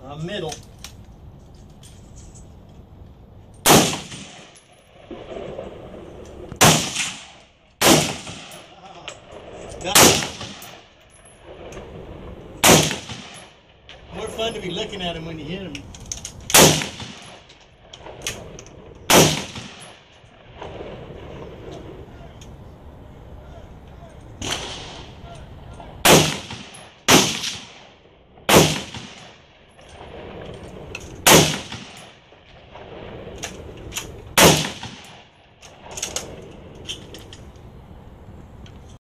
Middle. Got it. More fun to be looking at him when you hit him.